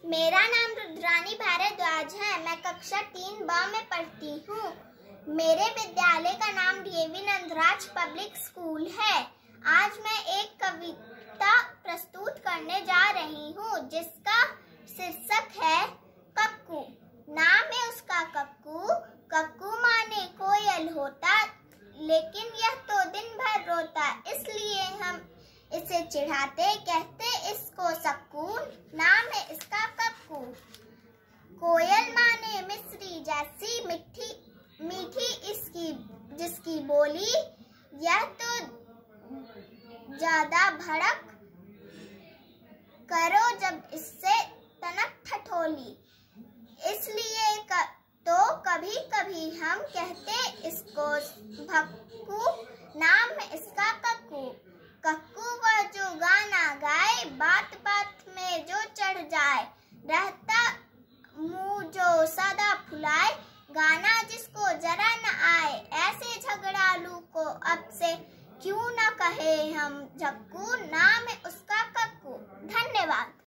मेरा नाम रुद्रानी भारद्वाज है। मैं कक्षा 3 में पढ़ती हूँ। मेरे विद्यालय का नाम डीएवी नंदराज पब्लिक स्कूल है। आज मैं एक कविता प्रस्तुत करने जा रही हूँ जिसका शीर्षक है कक्कू। नाम है उसका कक्कू। कक्कू माने कोयल होता, लेकिन यह तो दिन भर रोता, इसलिए हम इसे चिढ़ाते, कहते इसको सक्कू। नाम है इसका कक्कू। कोयल माने मिस्री जैसी मीठी इसकी जिसकी बोली, यह तो ज्यादा भड़क करो जब इससे तनक ठठोली, इसलिए तो कभी कभी हम कहते इसको भक्कू। नाम है इसका कक्कू। कक्कू वह जो गाना गाए, बात बात में जो चढ़ जाए, रहता मुंह जो सदा फुलाए, गाना जिसको जरा न आए, ऐसे झगड़ालू को अब से क्यों न कहे हम झक्कू। नाम है उसका कक्कू। धन्यवाद।